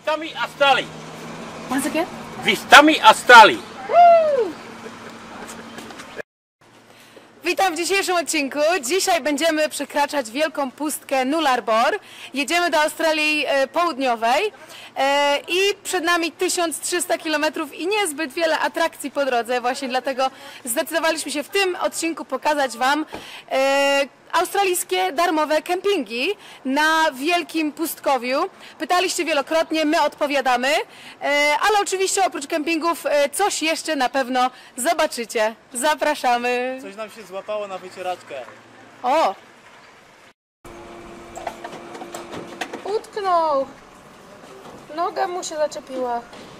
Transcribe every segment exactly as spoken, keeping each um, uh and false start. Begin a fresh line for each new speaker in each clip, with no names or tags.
Witamy Australii.
Once again?
Witamy Australii.
Witam w dzisiejszym odcinku. Dzisiaj będziemy przekraczać wielką pustkę Nullarbor. Jedziemy do Australii e, Południowej e, i przed nami tysiąc trzysta kilometrów i niezbyt wiele atrakcji po drodze. Właśnie dlatego zdecydowaliśmy się w tym odcinku pokazać Wam e, australijskie darmowe kempingi na wielkim pustkowiu. Pytaliście wielokrotnie, my odpowiadamy, ale oczywiście oprócz kempingów coś jeszcze na pewno zobaczycie. Zapraszamy.
Coś nam się złapało na wycieraczkę.
O! Utknął. Noga mu się zaczepiła.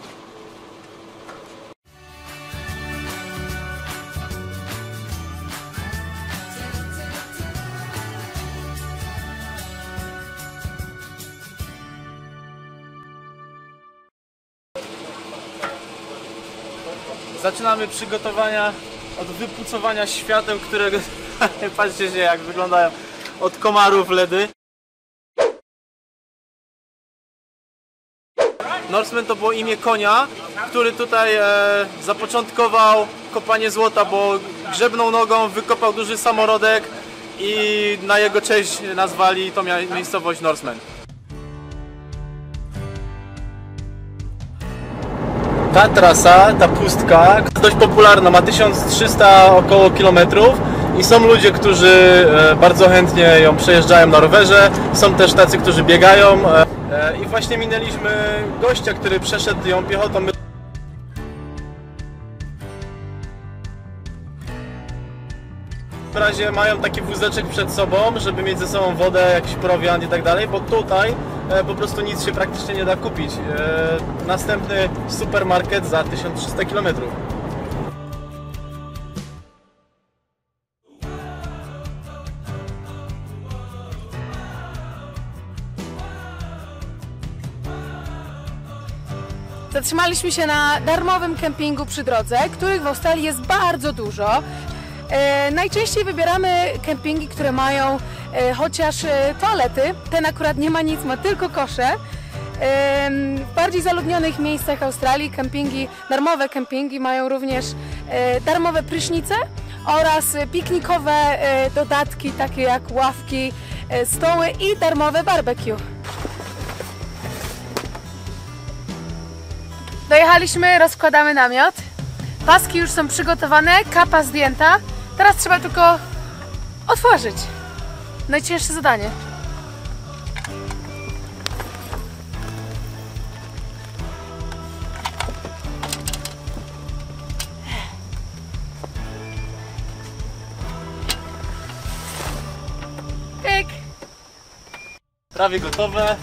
Zaczynamy przygotowania od wypucowania świateł, którego patrzcie się jak wyglądają od komarów ledy. Norseman to było imię konia, który tutaj e, zapoczątkował kopanie złota, bo grzebną nogą wykopał duży samorodek i na jego cześć nazwali tą miejscowość Norseman. Ta trasa, ta pustka jest dość popularna, ma tysiąc trzysta około kilometrów i są ludzie, którzy bardzo chętnie ją przejeżdżają na rowerze, są też tacy, którzy biegają i właśnie minęliśmy gościa, który przeszedł ją piechotą. W razie mają taki wózeczek przed sobą, żeby mieć ze sobą wodę, jakiś prowiant i tak dalej, bo tutaj e, po prostu nic się praktycznie nie da kupić. E, następny supermarket za tysiąc trzysta kilometrów.
Zatrzymaliśmy się na darmowym kempingu przy drodze, których w Australii jest bardzo dużo. E, najczęściej wybieramy kempingi, które mają e, chociaż e, toalety. Ten akurat nie ma nic, ma tylko kosze. E, w bardziej zaludnionych miejscach Australii kempingi, darmowe kempingi mają również e, darmowe prysznice oraz piknikowe e, dodatki takie jak ławki, e, stoły i darmowe barbecue. Dojechaliśmy, rozkładamy namiot. Paski już są przygotowane, kapa zdjęta. Teraz trzeba tylko otworzyć. Najcięższe zadanie. Pyk.
Prawie gotowe.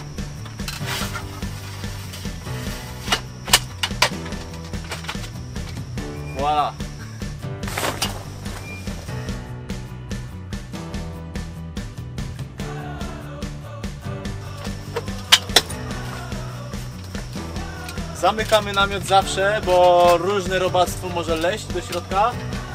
Voilà. Zamykamy namiot zawsze, bo różne robactwo może leść do środka.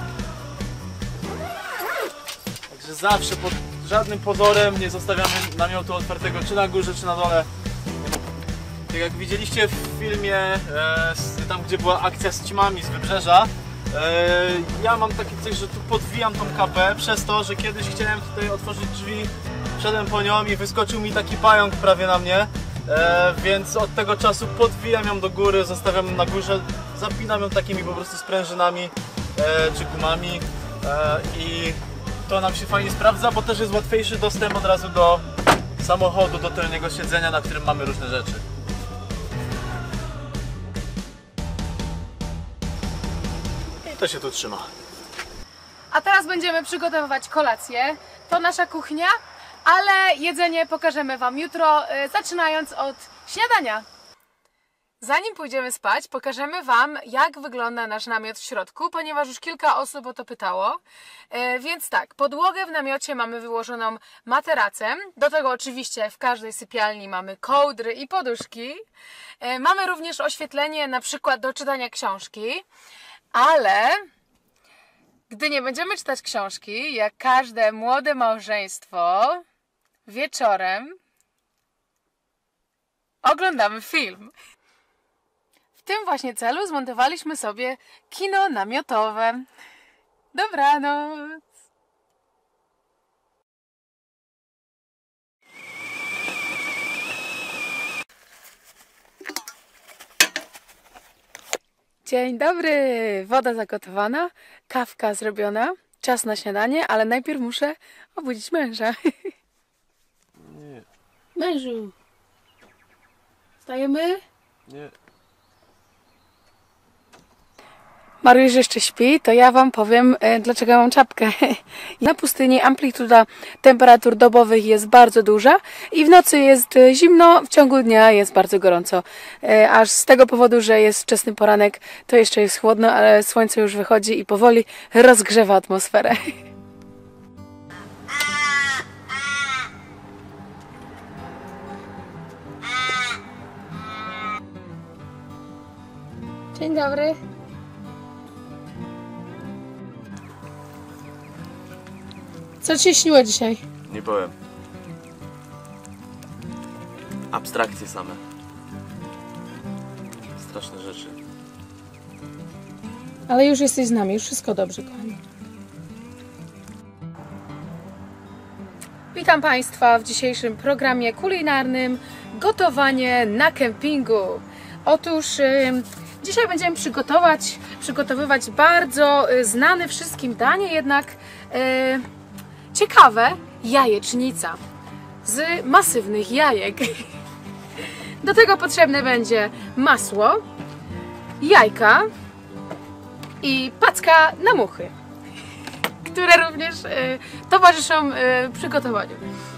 Także zawsze pod żadnym pozorem nie zostawiamy namiotu otwartego, czy na górze, czy na dole. Tak jak widzieliście w filmie, e, tam gdzie była akcja z ćmami z wybrzeża, e, ja mam takie coś, że tu podwijam tą kapę przez to, że kiedyś chciałem tutaj otworzyć drzwi, wszedłem po nią i wyskoczył mi taki pająk prawie na mnie, e, więc od tego czasu podwijam ją do góry, zostawiam ją na górze, zapinam ją takimi po prostu sprężynami e, czy gumami e, i to nam się fajnie sprawdza, bo też jest łatwiejszy dostęp od razu do samochodu, do tylnego siedzenia, na którym mamy różne rzeczy. To się tu trzyma.
A teraz będziemy przygotowywać kolację. To nasza kuchnia, ale jedzenie pokażemy Wam jutro, zaczynając od śniadania. Zanim pójdziemy spać, pokażemy Wam, jak wygląda nasz namiot w środku, ponieważ już kilka osób o to pytało. Więc tak, podłogę w namiocie mamy wyłożoną materacem. Do tego oczywiście w każdej sypialni mamy kołdry i poduszki. Mamy również oświetlenie, na przykład do czytania książki. Ale gdy nie będziemy czytać książki, jak każde młode małżeństwo, wieczorem oglądamy film. W tym właśnie celu zmontowaliśmy sobie kino namiotowe. Dobranoc! Dzień dobry! Woda zagotowana, kawka zrobiona, czas na śniadanie, ale najpierw muszę obudzić męża.
Nie.
Mężu! Wstajemy?
Nie.
Mariusz jeszcze śpi, to ja Wam powiem, dlaczego mam czapkę. Na pustyni amplituda temperatur dobowych jest bardzo duża i w nocy jest zimno, w ciągu dnia jest bardzo gorąco. Aż z tego powodu, że jest wczesny poranek, to jeszcze jest chłodno, ale słońce już wychodzi i powoli rozgrzewa atmosferę. Dzień dobry. Co Ci się śniło dzisiaj?
Nie powiem. Abstrakcje same. Straszne rzeczy.
Ale już jesteś z nami, już wszystko dobrze, kochani. Witam Państwa w dzisiejszym programie kulinarnym Gotowanie na kempingu. Otóż yy, dzisiaj będziemy przygotować, przygotowywać bardzo yy, znane wszystkim danie, jednak yy, ciekawe, jajecznica z masywnych jajek. Do tego potrzebne będzie masło, jajka i packa na muchy, które również y, towarzyszą y, przygotowaniu.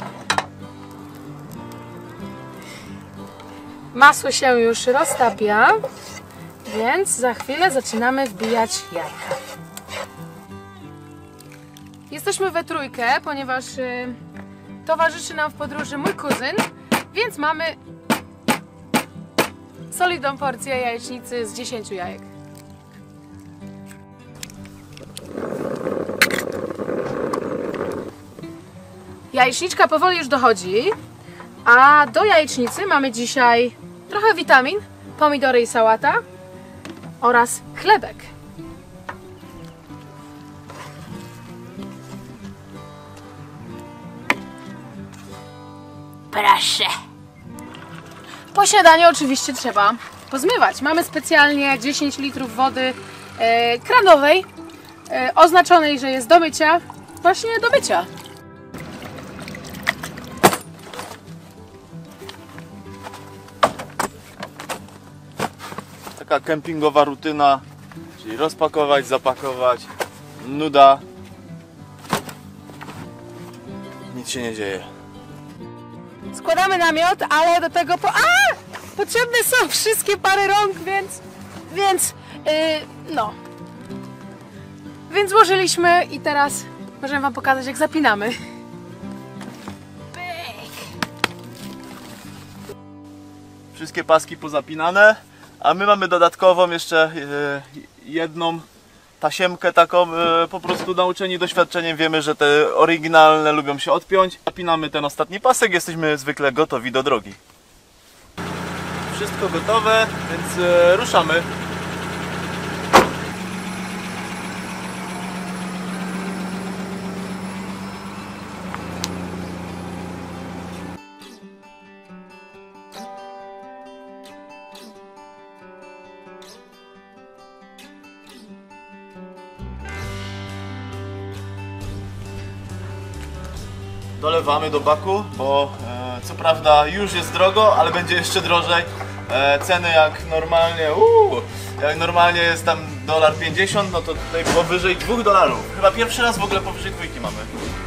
Masło się już roztapia, więc za chwilę zaczynamy wbijać jajka. Jesteśmy we trójkę, ponieważ y, towarzyszy nam w podróży mój kuzyn, więc mamy solidną porcję jajecznicy z dziesięciu jajek. Jajeczniczka powoli już dochodzi, a do jajecznicy mamy dzisiaj trochę witamin, pomidory i sałata oraz chlebek. Proszę. Po śniadaniu oczywiście trzeba pozmywać. Mamy specjalnie dziesięć litrów wody e, kranowej, e, oznaczonej, że jest do mycia, właśnie do mycia.
Taka kempingowa rutyna, czyli rozpakować, zapakować, nuda. Nic się nie dzieje.
Składamy namiot, ale do tego po... A! Potrzebne są wszystkie pary rąk, więc... Więc... Yy, no. Więc złożyliśmy i teraz możemy Wam pokazać, jak zapinamy. Pyk.
Wszystkie paski pozapinane, a my mamy dodatkową jeszcze yy, jedną tasiemkę taką, yy, po prostu nauczeni doświadczeniem wiemy, że te oryginalne lubią się odpiąć. Zapinamy ten ostatni pasek, jesteśmy zwykle gotowi do drogi. Wszystko gotowe, więc yy, ruszamy. Dolewamy do baku, bo e, co prawda już jest drogo, ale będzie jeszcze drożej. E, ceny jak normalnie, uu, jak normalnie jest tam dolar pięćdziesiąt, no to tutaj powyżej dwóch dolarów. Chyba pierwszy raz w ogóle powyżej dwójki mamy.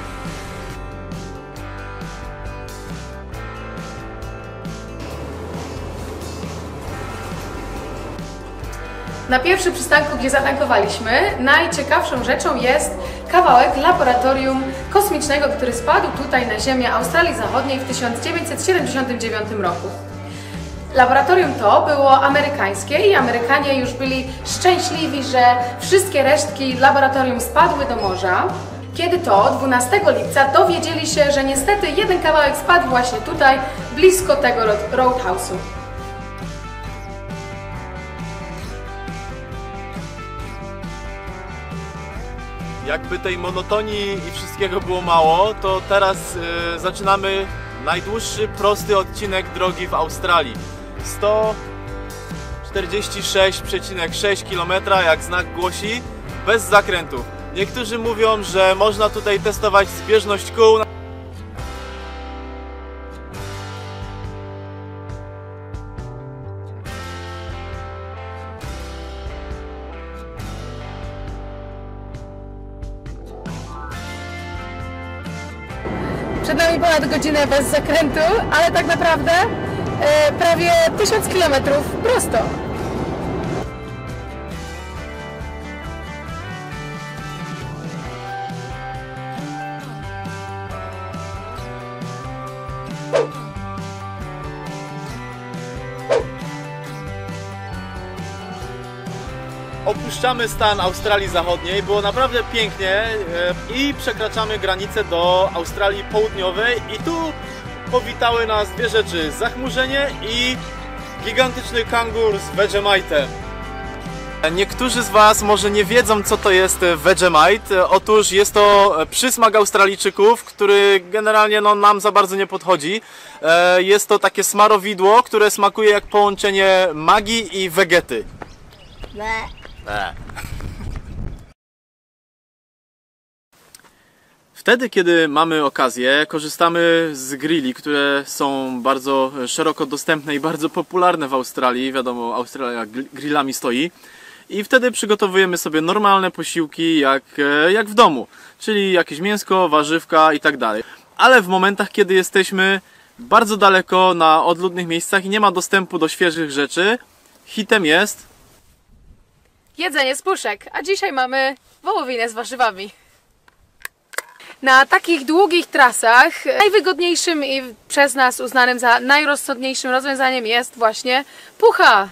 Na pierwszym przystanku, gdzie zatankowaliśmy, najciekawszą rzeczą jest kawałek laboratorium kosmicznego, który spadł tutaj na ziemię Australii Zachodniej w tysiąc dziewięćset siedemdziesiątym dziewiątym roku. Laboratorium to było amerykańskie i Amerykanie już byli szczęśliwi, że wszystkie resztki laboratorium spadły do morza. Kiedy to dwunastego lipca dowiedzieli się, że niestety jeden kawałek spadł właśnie tutaj, blisko tego Roadhouse'u.
Jakby tej monotonii i wszystkiego było mało, to teraz y, zaczynamy najdłuższy, prosty odcinek drogi w Australii. sto czterdzieści sześć przecinek sześć kilometra, jak znak głosi, bez zakrętów. Niektórzy mówią, że można tutaj testować zbieżność kół.
Przed nami ponad godzinę bez zakrętu, ale tak naprawdę e, prawie tysiąc kilometrów prosto.
Opuszczamy stan Australii Zachodniej, było naprawdę pięknie i przekraczamy granicę do Australii Południowej i tu powitały nas dwie rzeczy: zachmurzenie i gigantyczny kangur z Vegemite'em. Niektórzy z Was może nie wiedzą, co to jest Vegemite. Otóż jest to przysmak Australijczyków, który generalnie no, nam za bardzo nie podchodzi. Jest to takie smarowidło, które smakuje jak połączenie magii i wegety. Ble. Wtedy, kiedy mamy okazję, korzystamy z grilli, które są bardzo szeroko dostępne i bardzo popularne w Australii. Wiadomo, Australia grillami stoi. I wtedy przygotowujemy sobie normalne posiłki jak, jak w domu, czyli jakieś mięsko, warzywka i tak dalej. Ale w momentach, kiedy jesteśmy bardzo daleko na odludnych miejscach i nie ma dostępu do świeżych rzeczy, hitem jest
jedzenie z puszek, a dzisiaj mamy wołowinę z warzywami. Na takich długich trasach najwygodniejszym i przez nas uznanym za najrozsądniejszym rozwiązaniem jest właśnie pucha.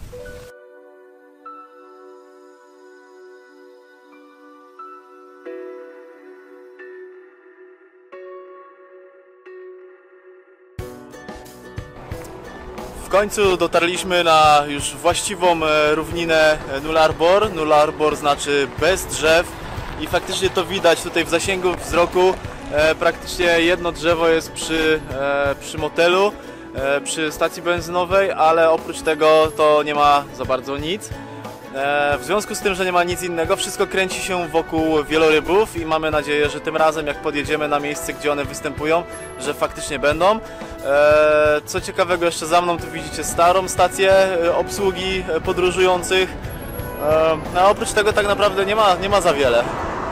W końcu dotarliśmy na już właściwą równinę Nullarbor. Nullarbor znaczy bez drzew i faktycznie to widać tutaj w zasięgu wzroku. Praktycznie jedno drzewo jest przy, przy motelu, przy stacji benzynowej, ale oprócz tego to nie ma za bardzo nic. W związku z tym, że nie ma nic innego, wszystko kręci się wokół wielorybów i mamy nadzieję, że tym razem jak podjedziemy na miejsce, gdzie one występują, że faktycznie będą. Co ciekawego, jeszcze za mną tu widzicie starą stację obsługi podróżujących. A oprócz tego tak naprawdę nie ma, nie ma za wiele.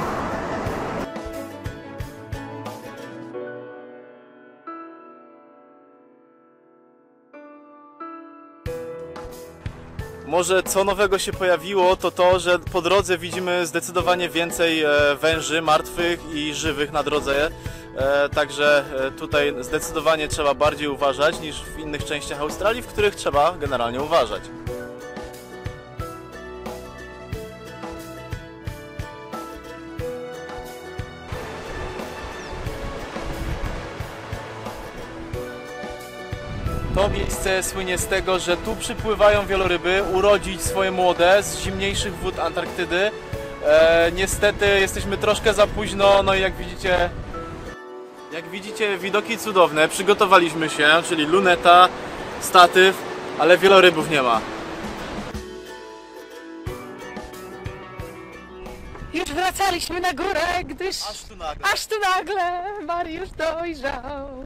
Może co nowego się pojawiło, to to, że po drodze widzimy zdecydowanie więcej węży martwych i żywych na drodze. Także tutaj zdecydowanie trzeba bardziej uważać niż w innych częściach Australii, w których trzeba generalnie uważać. To miejsce słynie z tego, że tu przypływają wieloryby urodzić swoje młode z zimniejszych wód Antarktydy. E, niestety jesteśmy troszkę za późno, no i jak widzicie, jak widzicie widoki cudowne, przygotowaliśmy się, czyli luneta, statyw, ale wielorybów nie ma.
Już wracaliśmy na górę, gdyż
Aż tu nagle,
aż tu nagle Mariusz dojrzał.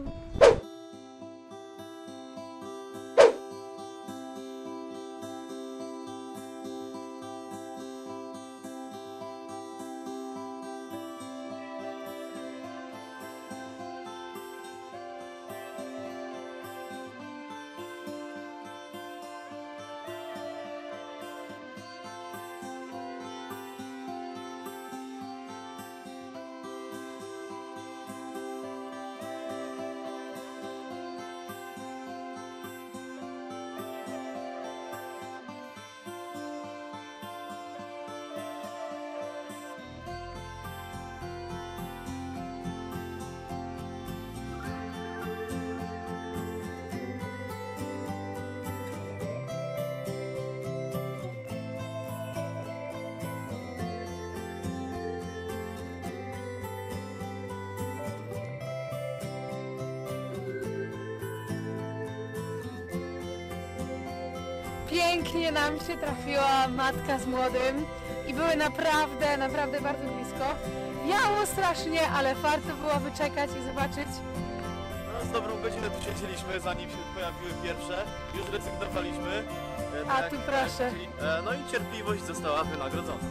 Pięknie nam się trafiła matka z młodym i były naprawdę, naprawdę bardzo blisko. Wiało strasznie, ale warto było wyczekać i zobaczyć.
No, z dobrą godzinę tu siedzieliśmy, zanim się pojawiły pierwsze. Już rezygnowaliśmy. E,
A
tak
tu
jak
proszę.
chcieli. E, no i cierpliwość została wynagrodzona.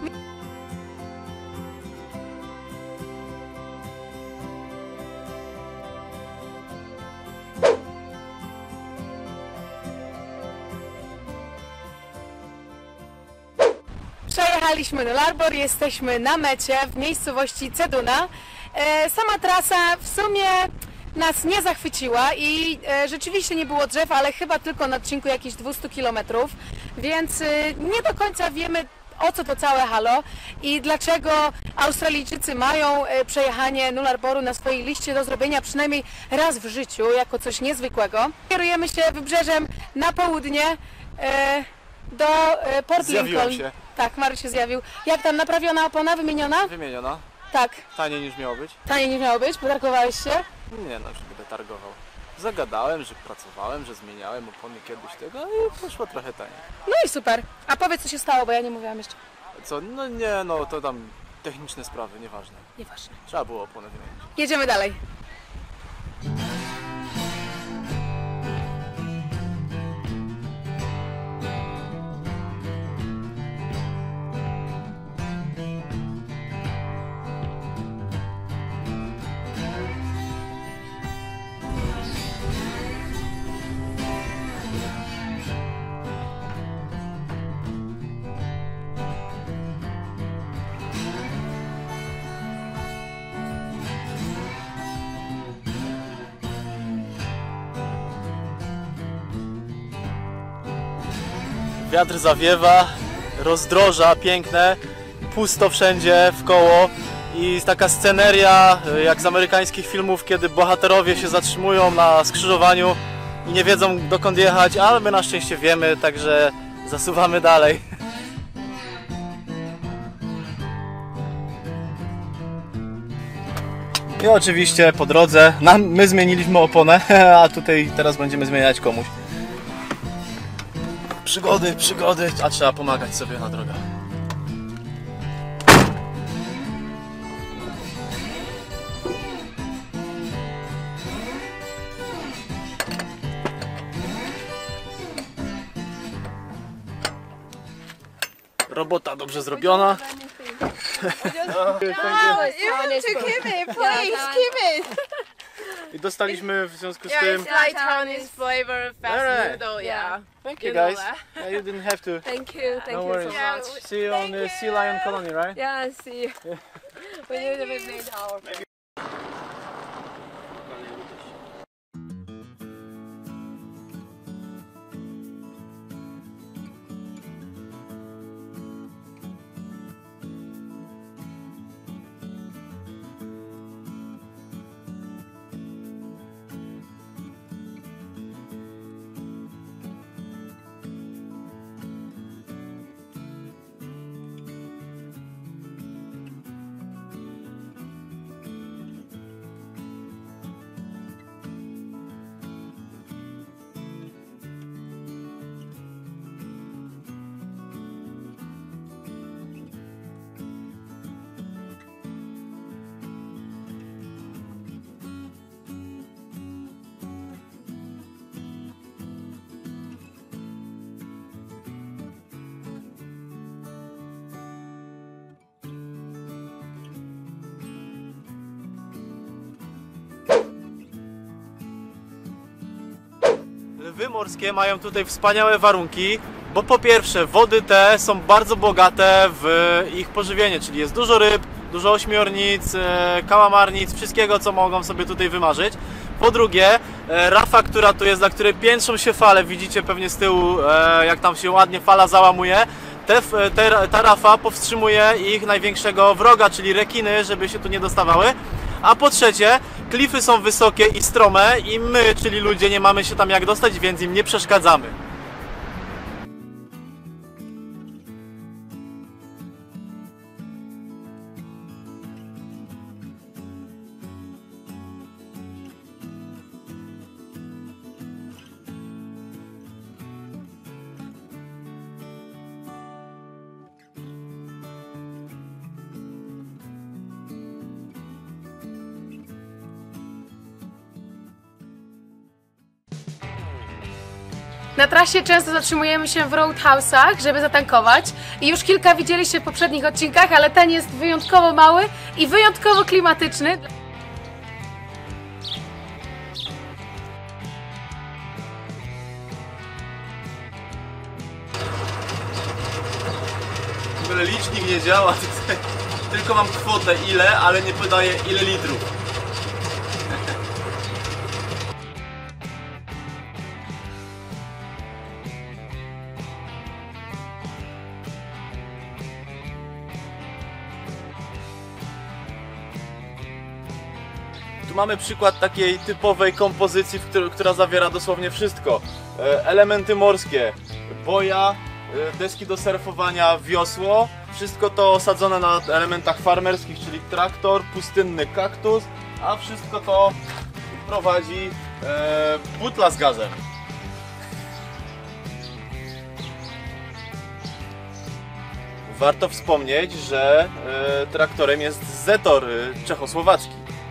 Przejechaliśmy do Larbor, jesteśmy na mecie w miejscowości Ceduna. E, sama trasa w sumie nas nie zachwyciła i e, rzeczywiście nie było drzew, ale chyba tylko na odcinku jakieś dwieście kilometrów, więc e, nie do końca wiemy, o co to całe halo i dlaczego Australijczycy mają e, przejechanie Nullarbor na swojej liście do zrobienia przynajmniej raz w życiu, jako coś niezwykłego. Kierujemy się wybrzeżem na południe e, do e, Port
Zjawiłem
Lincoln.
się.
Tak, Mariusz się zjawił. Jak tam, naprawiona opona, wymieniona?
Wymieniona.
Tak.
Taniej niż miało być?
Taniej nie miało być, potargowałeś się?
Nie no, że będę targował. Zagadałem, że pracowałem, że zmieniałem opony kiedyś tego i poszło trochę taniej.
No i super. A powiedz, co się stało, bo ja nie mówiłam jeszcze.
Co? No nie, no to tam techniczne sprawy, nieważne.
Nieważne.
Trzeba było opony wymienić.
Jedziemy dalej.
Wiatr zawiewa, rozdroża piękne, pusto wszędzie w koło i taka sceneria jak z amerykańskich filmów, kiedy bohaterowie się zatrzymują na skrzyżowaniu i nie wiedzą dokąd jechać, ale my na szczęście wiemy, także zasuwamy dalej. I oczywiście po drodze nam, my zmieniliśmy oponę, a tutaj teraz będziemy zmieniać komuś. Przygody, przygody, a trzeba pomagać sobie na drogach. Robota dobrze zrobiona.
You have to keep it, please keep it.
I dostaliśmy w związku z
Yeah,
tym...
it's like Chinese flavor fast
Alright.
noodle. Yeah.
Thank you
you know
guys.
that.
Yeah, you didn't have to.
Thank you, thank
No
you
worries.
so
Yeah,
much.
See you on the Sea Lion Colony, right?
Yeah, see you. We need a bit late hour.
Lwy morskie mają tutaj wspaniałe warunki, bo po pierwsze wody te są bardzo bogate w ich pożywienie, czyli jest dużo ryb, dużo ośmiornic, e, kałamarnic, wszystkiego co mogą sobie tutaj wymarzyć. Po drugie, e, rafa, która tu jest, na której piętrzą się fale, widzicie pewnie z tyłu e, jak tam się ładnie fala załamuje. Te, te, ta rafa powstrzymuje ich największego wroga, czyli rekiny, żeby się tu nie dostawały. A po trzecie, klify są wysokie i strome i my, czyli ludzie, nie mamy się tam jak dostać, więc im nie przeszkadzamy.
Na trasie często zatrzymujemy się w roadhouse'ach, żeby zatankować i już kilka widzieliście w poprzednich odcinkach, ale ten jest wyjątkowo mały i wyjątkowo klimatyczny.
W ogóle licznik nie działa tutaj. Tylko mam kwotę ile, ale nie podaję ile litrów. Tu mamy przykład takiej typowej kompozycji, która zawiera dosłownie wszystko. Elementy morskie, boja, deski do surfowania, wiosło. Wszystko to osadzone na elementach farmerskich, czyli traktor, pustynny kaktus, a wszystko to prowadzi e, butla z gazem. Warto wspomnieć, że e, traktorem jest Zetor e, czechosłowacki.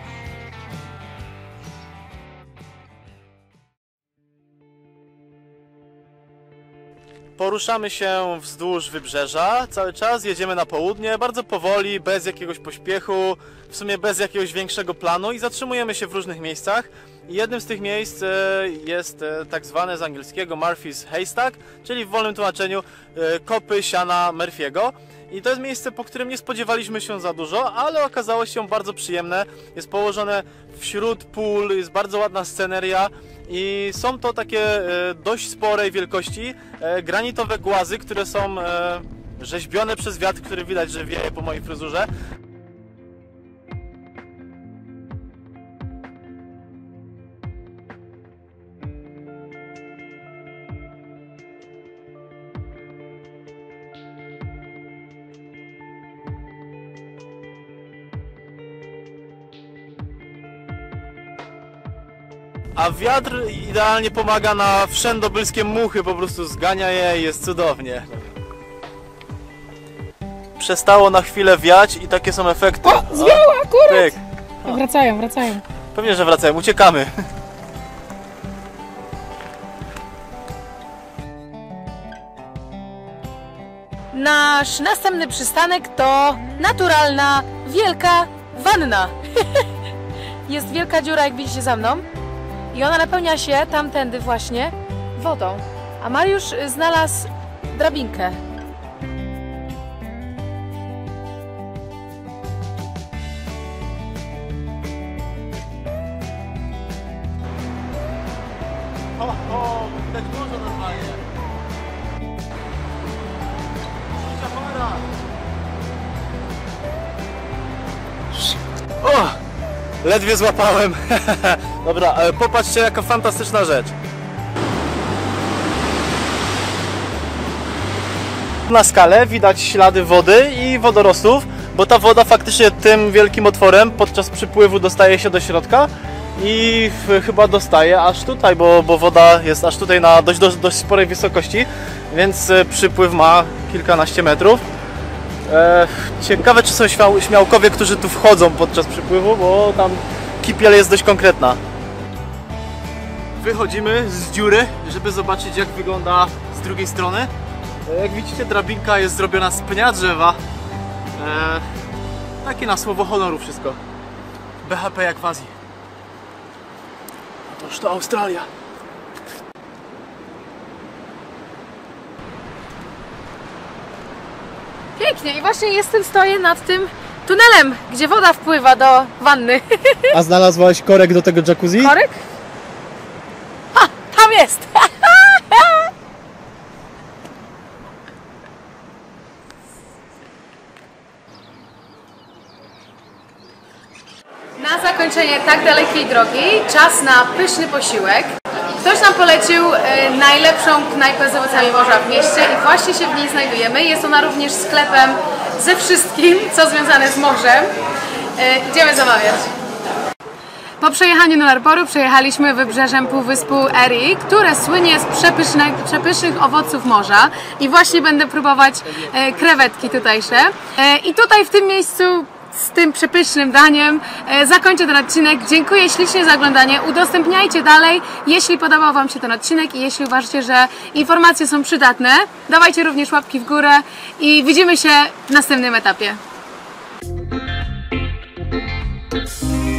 Poruszamy się wzdłuż wybrzeża, cały czas jedziemy na południe, bardzo powoli, bez jakiegoś pośpiechu, w sumie bez jakiegoś większego planu i zatrzymujemy się w różnych miejscach. I jednym z tych miejsc jest tak zwane z angielskiego Murphy's Haystack, czyli w wolnym tłumaczeniu kopy siana Murphy'ego. I to jest miejsce, po którym nie spodziewaliśmy się za dużo, ale okazało się bardzo przyjemne. Jest położone wśród pól, jest bardzo ładna sceneria i są to takie dość sporej wielkości granitowe głazy, które są rzeźbione przez wiatr, który widać, że wieje po mojej fryzurze. A wiatr idealnie pomaga na wszędobylskie muchy, po prostu zgania je i jest cudownie. Przestało na chwilę wiać i takie są efekty.
O, zwiało akurat!
O.
Wracają, wracają.
Pewnie, że wracają, uciekamy.
Nasz następny przystanek to naturalna, wielka wanna. Jest wielka dziura, jak widzicie za mną. I ona napełnia się tamtędy właśnie wodą. A Mariusz znalazł drabinkę.
O, o, widać morze normalnie. O! Ledwie złapałem. Dobra, popatrzcie, jaka fantastyczna rzecz. Na skale widać ślady wody i wodorostów, bo ta woda faktycznie tym wielkim otworem podczas przypływu dostaje się do środka i chyba dostaje aż tutaj, bo, bo woda jest aż tutaj na dość, dość, dość sporej wysokości, więc przypływ ma kilkanaście metrów. Ciekawe, czy są śmiał, śmiałkowie, którzy tu wchodzą podczas przypływu, bo tam kipiel jest dość konkretna. Wychodzimy z dziury, żeby zobaczyć, jak wygląda z drugiej strony. Jak widzicie, drabinka jest zrobiona z pnia drzewa. Eee, takie na słowo honoru wszystko. B H P jak w Azji. A toż to Australia.
Pięknie i właśnie jestem, stoję nad tym tunelem, gdzie woda wpływa do wanny.
A znalazłaś korek do tego jacuzzi?
Korek? Ha, tam jest! Na zakończenie tak dalekiej drogi czas na pyszny posiłek. Ktoś nam polecił y, najlepszą knajpę z owocami morza w mieście i właśnie się w niej znajdujemy. Jest ona również sklepem ze wszystkim, co związane z morzem. Y, idziemy zamawiać. Po przejechaniu Nullarbor przejechaliśmy wybrzeżem półwyspu Erie, które słynie z przepyszne, przepysznych owoców morza i właśnie będę próbować e, krewetki tutejsze. E, I tutaj w tym miejscu z tym przepysznym daniem e, zakończę ten odcinek. Dziękuję ślicznie za oglądanie. Udostępniajcie dalej, jeśli podobał Wam się ten odcinek i jeśli uważacie, że informacje są przydatne. Dawajcie również łapki w górę i widzimy się w następnym etapie.